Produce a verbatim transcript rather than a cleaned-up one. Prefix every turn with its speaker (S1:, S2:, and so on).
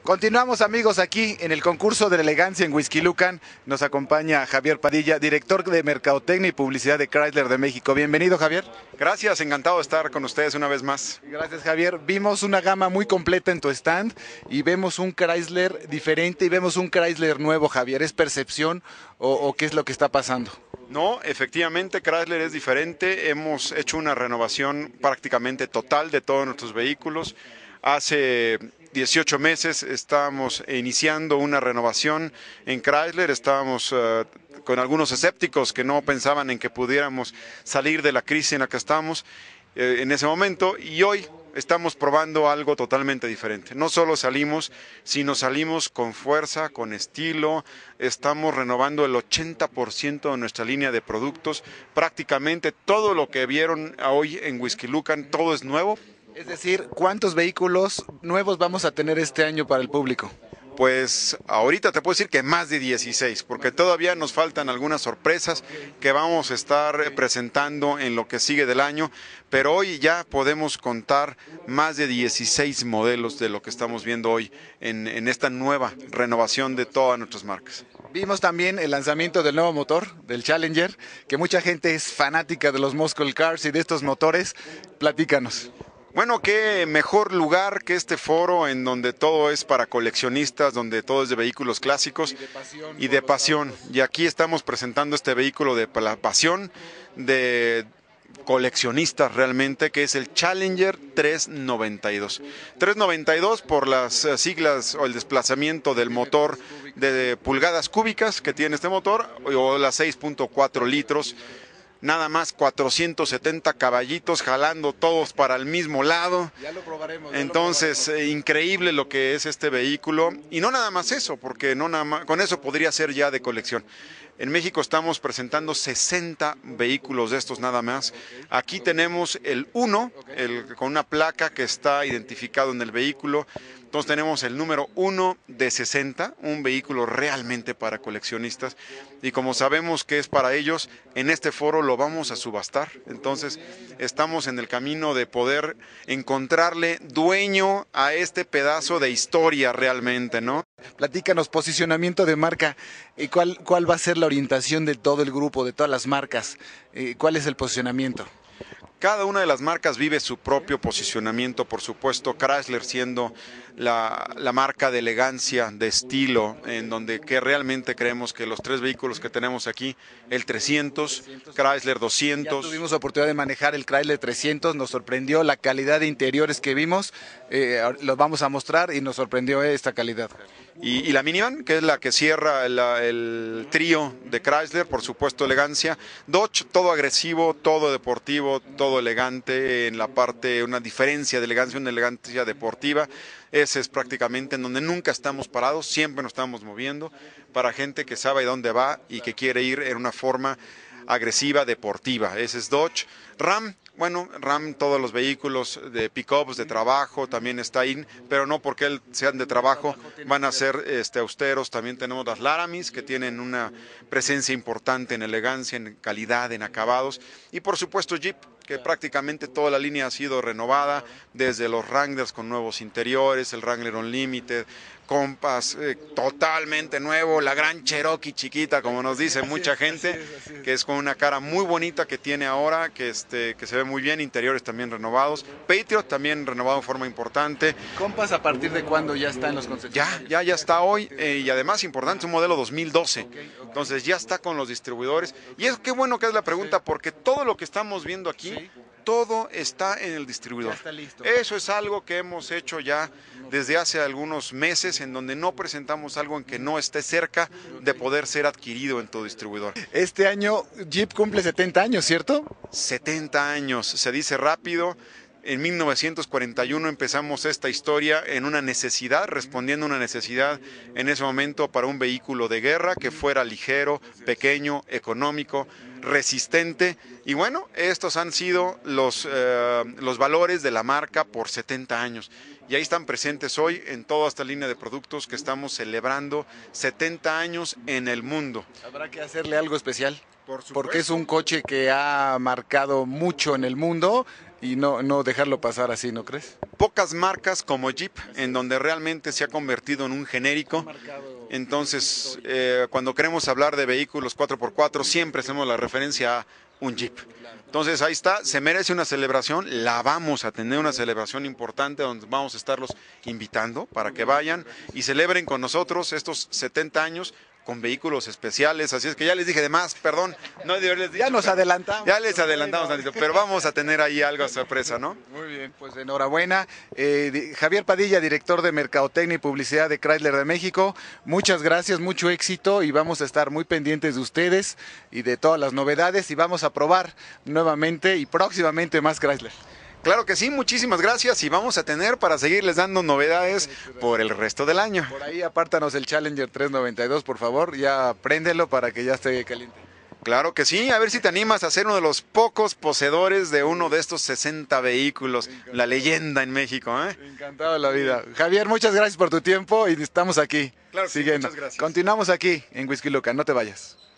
S1: Continuamos, amigos, aquí en el concurso de la elegancia en Whisky Lucan. Nos acompaña Javier Padilla, director de Mercadotecnia y Publicidad de Chrysler de México. Bienvenido, Javier.
S2: Gracias, encantado de estar con ustedes una vez más.
S1: Gracias, Javier. Vimos una gama muy completa en tu stand y vemos un Chrysler diferente y vemos un Chrysler nuevo, Javier. ¿Es percepción o, o qué es lo que está pasando?
S2: No, efectivamente Chrysler es diferente. Hemos hecho una renovación prácticamente total de todos nuestros vehículos. Hace dieciocho meses estábamos iniciando una renovación en Chrysler, estábamos uh, con algunos escépticos que no pensaban en que pudiéramos salir de la crisis en la que estamos eh, en ese momento, y hoy estamos probando algo totalmente diferente. No solo salimos, sino salimos con fuerza, con estilo. Estamos renovando el ochenta por ciento de nuestra línea de productos. Prácticamente todo lo que vieron hoy en Whisky Lucan, todo es nuevo.
S1: Es decir, ¿cuántos vehículos nuevos vamos a tener este año para el público?
S2: Pues ahorita te puedo decir que más de dieciséis, porque todavía nos faltan algunas sorpresas que vamos a estar presentando en lo que sigue del año, pero hoy ya podemos contar más de dieciséis modelos de lo que estamos viendo hoy en, en esta nueva renovación de todas nuestras marcas.
S1: Vimos también el lanzamiento del nuevo motor, del Challenger, que mucha gente es fanática de los muscle cars y de estos motores. Platícanos.
S2: Bueno, qué mejor lugar que este foro en donde todo es para coleccionistas, donde todo es de vehículos clásicos y de pasión. Y, de pasión. Y aquí estamos presentando este vehículo de la pasión, de coleccionistas realmente, que es el Challenger trescientos noventa y dos. trescientos noventa y dos por las siglas o el desplazamiento del motor de pulgadas cúbicas que tiene este motor, o las seis punto cuatro litros. Nada más cuatrocientos setenta caballitos jalando todos para el mismo lado.
S1: Ya lo probaremos.
S2: Entonces,
S1: lo probaremos.
S2: Eh, increíble lo que es este vehículo. Y no nada más eso, porque no nada más, con eso podría ser ya de colección. En México estamos presentando sesenta vehículos de estos nada más. Aquí tenemos el uno, el, con una placa que está identificado en el vehículo. Entonces tenemos el número uno de sesenta, un vehículo realmente para coleccionistas. Y como sabemos que es para ellos, en este foro lo vamos a subastar. Entonces estamos en el camino de poder encontrarle dueño a este pedazo de historia realmente, ¿no?
S1: Platícanos, posicionamiento de marca. ¿Cuál, cuál va a ser la orientación de todo el grupo, de todas las marcas? ¿Cuál es el posicionamiento?
S2: Cada una de las marcas vive su propio posicionamiento, por supuesto. Chrysler siendo la, la marca de elegancia, de estilo, en donde que realmente creemos que los tres vehículos que tenemos aquí, el trescientos, Chrysler doscientos.
S1: Ya tuvimos oportunidad de manejar el Chrysler trescientos, nos sorprendió la calidad de interiores que vimos, eh, los vamos a mostrar y nos sorprendió esta calidad.
S2: Y, y la minivan, que es la que cierra el, el trío de Chrysler, por supuesto elegancia. Dodge, todo agresivo, todo deportivo, todo elegante, en la parte, una diferencia de elegancia, una elegancia deportiva. Ese es prácticamente en donde nunca estamos parados, siempre nos estamos moviendo, para gente que sabe dónde va y que quiere ir en una forma agresiva, deportiva. Ese es Dodge. Ram, bueno, Ram, todos los vehículos de pick-ups, de trabajo, también está ahí, pero no porque sean de trabajo, van a ser este, austeros. También tenemos las Laramis, que tienen una presencia importante en elegancia, en calidad, en acabados. Y por supuesto Jeep, que prácticamente toda la línea ha sido renovada, desde los Wranglers con nuevos interiores, el Wrangler Unlimited, Compass eh, totalmente nuevo, la gran Cherokee chiquita, como nos dice mucha gente, que es con una cara muy bonita que tiene ahora, que, este, que se ve muy bien, interiores también renovados. Patriot también renovado de forma importante.
S1: ¿Compass a partir de cuándo ya está en los concesionarios?
S2: Ya, ya, ya está hoy, eh, y además importante, es un modelo dos mil doce, entonces ya está con los distribuidores. Y es qué bueno que es la pregunta, porque todo lo que estamos viendo aquí, sí, todo está en el distribuidor.
S1: Está listo.
S2: Eso es algo que hemos hecho ya desde hace algunos meses, en donde no presentamos algo en que no esté cerca de poder ser adquirido en tu distribuidor.
S1: Este año Jeep cumple setenta años, ¿cierto?
S2: setenta años, se dice rápido. En mil novecientos cuarenta y uno empezamos esta historia en una necesidad, respondiendo a una necesidad en ese momento para un vehículo de guerra que fuera ligero, pequeño, económico. resistente. Y bueno, estos han sido los, eh, los valores de la marca por setenta años. Y ahí están presentes hoy en toda esta línea de productos que estamos celebrando setenta años en el mundo.
S1: Habrá que hacerle algo especial.
S2: Por supuesto.
S1: Porque es un coche que ha marcado mucho en el mundo y no, no dejarlo pasar así, ¿no crees?
S2: Pocas marcas como Jeep, en donde realmente se ha convertido en un genérico. Entonces, eh, cuando queremos hablar de vehículos cuatro por cuatro, siempre hacemos la referencia a un Jeep. Entonces, ahí está, se merece una celebración, la vamos a tener una celebración importante donde vamos a estarlos invitando para que vayan y celebren con nosotros estos setenta años con vehículos especiales, así es que ya les dije de más, perdón, no de haberles dicho,
S1: ya nos adelantamos.
S2: Ya les adelantamos tantito, pero vamos a tener ahí algo sorpresa, ¿no?
S1: Muy bien, pues enhorabuena. Eh, Javier Padilla, director de Mercadotecnia y Publicidad de Chrysler de México, muchas gracias, mucho éxito y vamos a estar muy pendientes de ustedes y de todas las novedades y vamos a probar nuevamente y próximamente más Chrysler.
S2: Claro que sí, muchísimas gracias y vamos a tener para seguirles dando novedades por el resto del año.
S1: Por ahí apártanos el Challenger trescientos noventa y dos, por favor, ya préndelo para que ya esté caliente.
S2: Claro que sí, a ver si te animas a ser uno de los pocos poseedores de uno de estos sesenta vehículos, encantado. La leyenda en México, ¿eh?
S1: Encantado de la vida. Javier, muchas gracias por tu tiempo y estamos aquí.
S2: Claro que sí, muchas gracias.
S1: Continuamos aquí en Whisky Lucan, no te vayas.